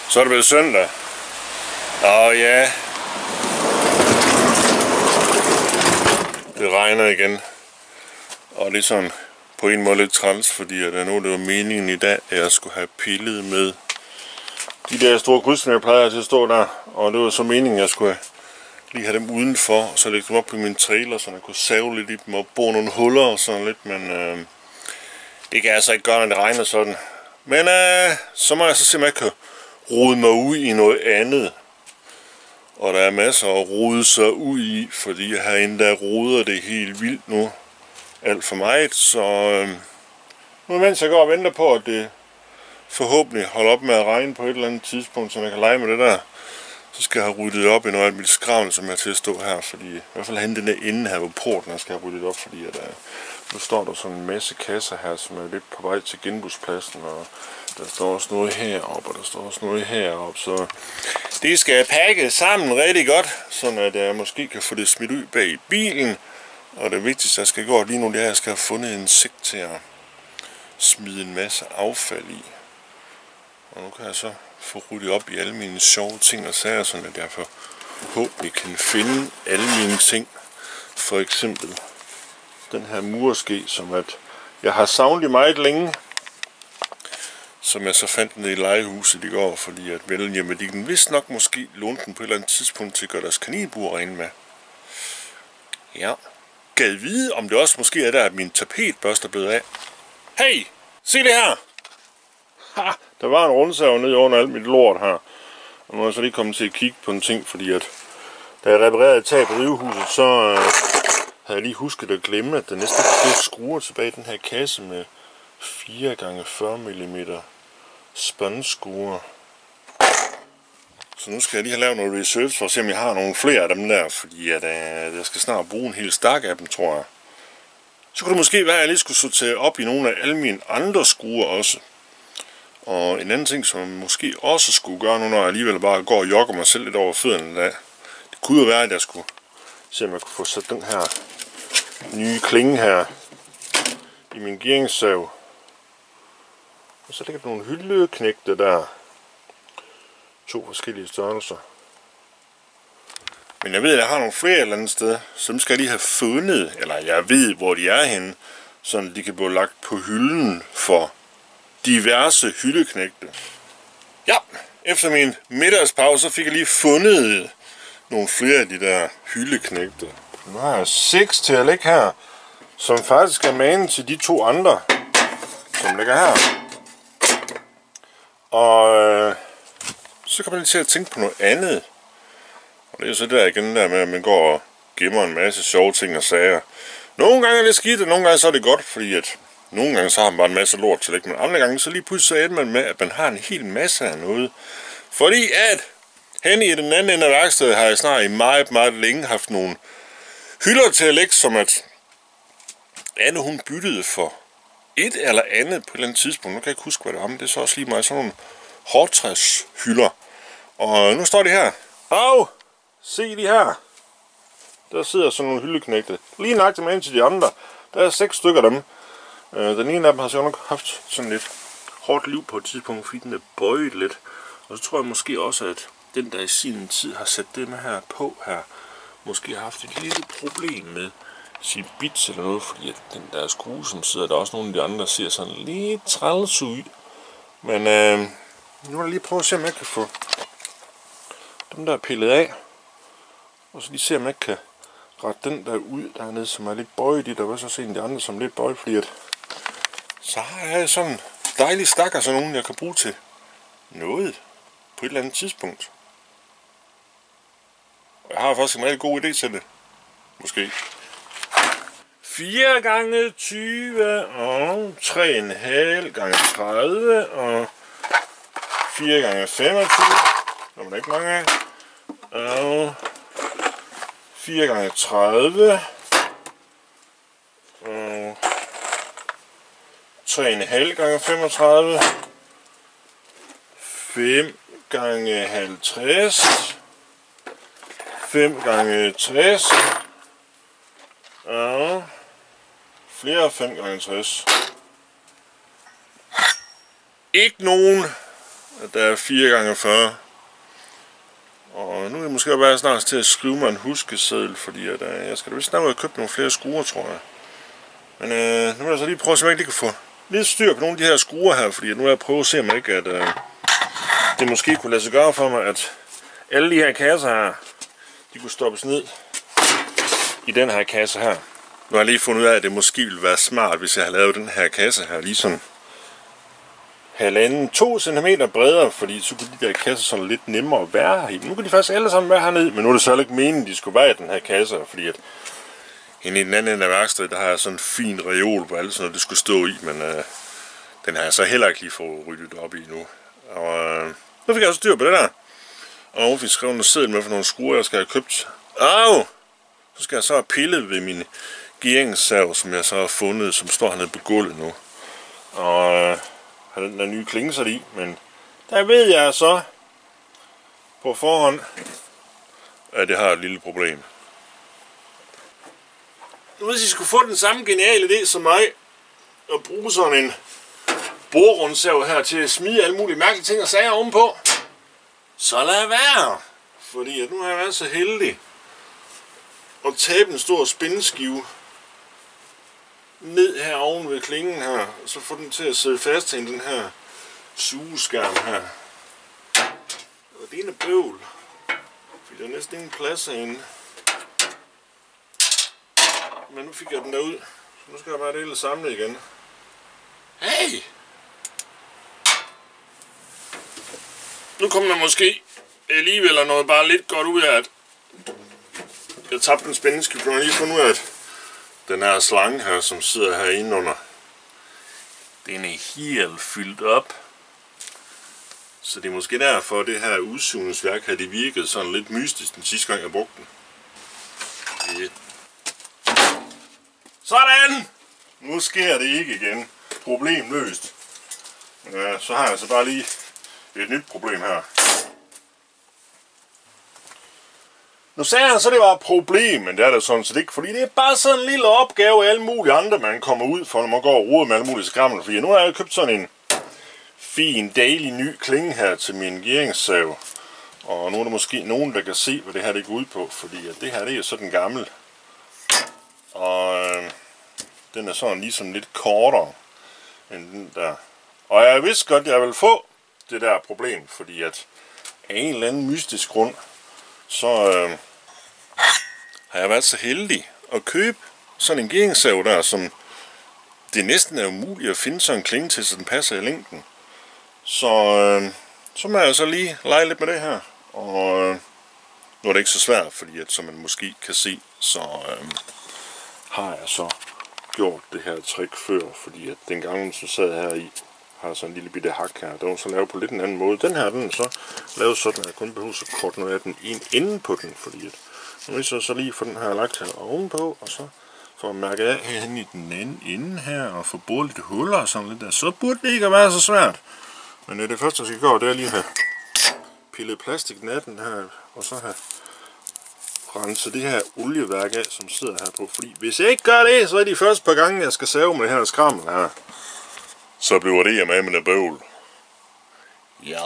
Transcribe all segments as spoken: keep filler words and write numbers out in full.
Så er det vel søndag. Og ja, det regner igen. Og det er sådan på en måde lidt træls, fordi at nu det var meningen i dag, at jeg skulle have pillet med de der store krydsene, jeg plejer til at stå der. Og det var så meningen, at jeg skulle lige have dem udenfor, og så lægge dem op på min trailer, så jeg kunne save lidt i dem og bore nogle huller og sådan lidt. Men øh, det kan jeg altså ikke gøre, når det regner sådan. Men øh, så må jeg så se, om jeg kan rode mig ud i noget andet. Og der er masser at rode sig ud i, fordi jeg herinde der roder det helt vildt nu. Alt for meget, så øh, nu mens jeg går og venter på, at det forhåbentlig holder op med at regne på et eller andet tidspunkt, så jeg kan lege med det der, så skal jeg have ryddet op i noget af mit skravl, som jeg er til at stå her, fordi i hvert fald hente den der inde her ved porten, jeg skal have ryddet op, fordi at, uh, nu står der sådan en masse kasser her, som er lidt på vej til genbrugspladsen, og der står også noget heroppe, og der står også noget heroppe, så det skal pakke sammen rigtig godt, så at jeg måske kan få det smidt ud bag bilen. Og det vigtigste, jeg skal gå lige nu, det er, at jeg skal have fundet en sæk til at smide en masse affald i. Og nu kan jeg så få ryddet op i alle mine sjove ting og sager, sådan at jeg forhåbentlig kan finde alle mine ting. For eksempel den her murske, som at jeg har savnet meget længe, som jeg så fandt nede i legehuset i går, fordi at Velhjem, de kan vist nok måske låne den på et eller andet tidspunkt til at gøre deres kaninbur rene med. Ja. Gad vide, om det også måske er der, at min tapetbørste er blevet af. Hey! Se det her! Ha! Der var en rundsav nede under alt mit lort her. Og nu er jeg så lige kommet til at kigge på en ting, fordi at da jeg reparerede et tag på drivhuset, så øh, havde jeg lige husket at glemme, at der næsten ikke er skruer tilbage i den her kasse med fire gange fyrre millimeter spåndskruer. Så nu skal jeg lige have lavet noget research for at se, om jeg har nogle flere af dem der, fordi at, øh, jeg skal snart bruge en hel stak af dem, tror jeg. Så kunne det måske være, at jeg lige skulle sortere op i nogle af alle mine andre skruer også. Og en anden ting, som jeg måske også skulle gøre nu, når jeg alligevel bare går og jogger mig selv lidt over fødderne, det kunne jo være, at jeg skulle se, om jeg kunne få sat den her nye klinge her i min gearingssav. Og så ligger der nogle hyldeknægte der. To forskellige størrelser. Men jeg ved, at jeg har nogle flere et eller andet sted, så dem skal jeg lige have fundet, eller jeg ved, hvor de er henne, så de kan blive lagt på hylden for diverse hyldeknægte. Ja, efter min middagspause, så fik jeg lige fundet nogle flere af de der hyldeknægte. Nu har jeg seks til at lægge her, som faktisk er magen til de to andre, som ligger her. Og øh, så kan man lige til at tænke på noget andet. Og det er så der igen der med, at man går og gemmer en masse sjove ting og sager. Nogle gange er det skidt, og nogle gange så er det godt, fordi at nogle gange så har man bare en masse lort til at lægge, men andre gange så lige pludselig så ender man med, at man har en hel masse af noget. Fordi at hen i den anden ende af værkstedet har jeg snart i meget, meget længe haft nogle hylder til at lægge, som at Anne hun byttede for et eller andet på et eller andet tidspunkt. Nu kan jeg ikke huske, hvad det er, men det er så også lige meget sådan nogle hårdtræshylder. Og nu står det her. Au! Se de her. Der sidder sådan nogle hyldeknægte. Lige nøjagtigt med ind til de andre. Der er seks stykker af dem. Den ene af dem har så nok haft sådan lidt hårdt liv på et tidspunkt, fordi den er bøjet lidt. Og så tror jeg måske også, at den der i sin tid har sat det med her på her, måske har haft et lille problem med sin bits eller noget, fordi at den der skrue, som sidder der, også nogle af de andre, der ser sådan lidt træls ud. Men øh, nu vil jeg lige prøve at se, om jeg kan få dem der pillet af. Og så lige se, om jeg kan rette den der ud dernede, som er lidt bøjet i. Der vil så se en af de andre, som er lidt bøjet, fordi at så har jeg sådan en dejlig stakker, sådan nogen, jeg kan bruge til noget på et eller andet tidspunkt. Og jeg har faktisk en rigtig god idé til det. Måske. fire gange tyve og tre komma fem gange tredive og fire gange femogtyve. Der var der ikke mange af. Og fire gange tredive og tre komma fem gange femogtredive. fem gange halvtreds. fem gange tres. Og flere fem gange tres. Ikke nogen at der er fire gange fyrre. Og nu er jeg måske være snart til at skrive mig en huskeseddel, fordi at, øh, jeg skal da vist snart ud og købe nogle flere skruer, tror jeg. Men øh, nu vil jeg så lige prøve at se, om jeg ikke kan få lidt styr på nogle af de her skruer her, fordi nu er jeg prøvet at se, om ikke at øh, det måske kunne lade sig gøre for mig, at alle de her kasser her, de kunne stoppes ned i den her kasse her. Nu har jeg lige fundet ud af, at det måske ville være smart, hvis jeg havde lavet den her kasse her lige sådan halvanden, to centimeter bredere, fordi så kunne de der kasser sådan lidt nemmere at være her. Nu kan de faktisk alle sammen være hernede, men nu er det så ikke meningen, at de skulle være i den her kasse, fordi at inde i den anden ende af værkstedet, der har jeg sådan en fin reol, hvor alt sådan noget, det skulle stå i, men øh, den har jeg så heller ikke lige fået ryddet op i nu. Og øh, nu fik jeg også styr på det der. Og nu fik jeg skrevet noget seddel med for nogle skruer, jeg skal have købt. Au! Så skal jeg så have pillet ved min gearingssav, som jeg så har fundet, som står hernede på gulvet nu. Og øh, har den der nye klingesæt i, men der ved jeg så på forhånd, at det har et lille problem. Nu hvis I skulle få den samme geniale idé som mig, at bruge sådan en borerundsav her til at smide alle mulige mærkelige ting og sager ovenpå, så lad være. Fordi at nu har jeg været så heldig at tabe en stor spændeskive ned her oven ved klingen her, og så få den til at sidde fast til den her sugeskærm her. Og det er en bøvl, fordi der er næsten ingen plads herinde. Men nu fik jeg den derud, så nu skal jeg bare dele det samlet igen. Hey! Nu kommer der måske alligevel noget bare lidt godt ud af, at jeg tabte en spændeskive, for jeg har lige fundet ud af, at den her slange her, som sidder herinde under, den er helt fyldt op. Så det er måske derfor, det her udsugningsværk her, det virkede sådan lidt mystisk den sidste gang, jeg brugte den. Det. Sådan! Nu sker det ikke igen. Problem løst. Ja, så har jeg altså bare lige et nyt problem her. Nu sagde han så, det var et problem, men det er det sådan set ikke, fordi det er bare sådan en lille opgave af alle mulige andre, man kommer ud for, når man går og roder med alle mulige skrammel. Fordi nu har jeg købt sådan en fin, dejlig ny klinge her til min gearingssav. Og nu er der måske nogen, der kan se, hvad det her det går ud på, fordi at det her det er sådan gammel. Og øh, den er sådan ligesom lidt kortere end den der. Og jeg vidste godt, at jeg vil få det der problem, fordi at af en eller anden mystisk grund, så øh, har jeg været så heldig at købe sådan en gearingssav der, som det næsten er umuligt at finde sådan en klinge til, så den passer i længden. Så, øh, så må jeg så lige lege lidt med det her. Og øh, nu er det ikke så svært, fordi at, som man måske kan se, så øh, har jeg så gjort det her trick før, fordi at den gang, som sad her i, har sådan en lille bitte hak her. Den var så lavet på lidt en anden måde. Den her, den er så lavet sådan, at jeg kun behøver at korte noget af den en ende på den, fordi at nu vil jeg så lige få den her lagt her ovenpå, og så får jeg mærket af herhen i den anden ende her, og få boret lidt huller og sådan lidt der. Så burde det ikke være så svært. Men det første, jeg skal gøre, det er lige at have pillet plastikken af den her, og så have renset det her olieværk af, som sidder her på. Fordi hvis jeg ikke gør det, så er de første par gange, jeg skal save med det her skrammel her, så bliver det hjemme med en bøvl. Ja.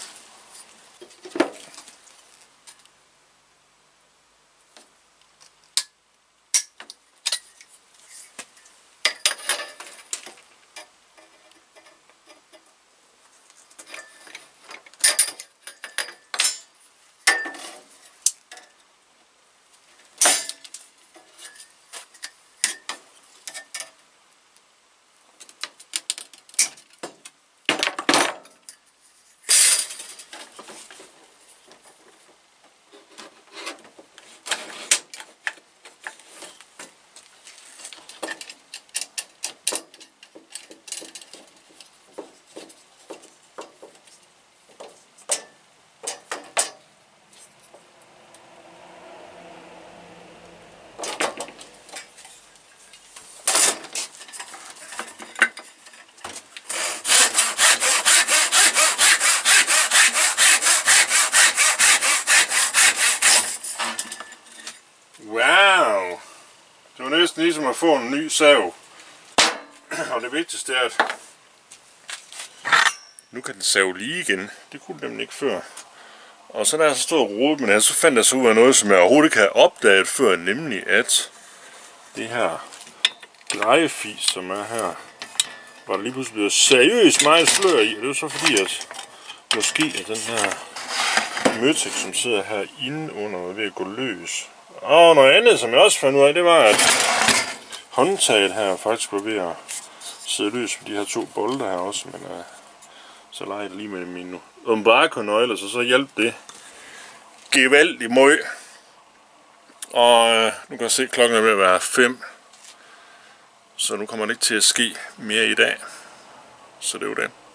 Wow! Det var næsten ligesom at få en ny sav. Og det vigtigste er, at Nu kan den save lige igen. Det kunne den nemlig ikke før. Og så da jeg så stod og rodede med det, så fandt jeg så ud af noget, som jeg overhovedet ikke havde opdaget før, nemlig at det her drejefis, som er her, var der lige pludselig blevet seriøst meget slør i. Og det er jo så fordi, at måske at den her Møtek, som sidder her inde under, ved at gå løs. Og noget andet, som jeg også fandt ud af, det var, at håndtaget her faktisk var ved at sidde løs med de her to bolde her også, men uh, så leger jeg lige med mine umbraco-nøgler, så så hjalp det gevaldigt møg. Og uh, nu kan jeg se, at klokken er ved at være fem, så nu kommer det ikke til at ske mere i dag. Så det er jo det.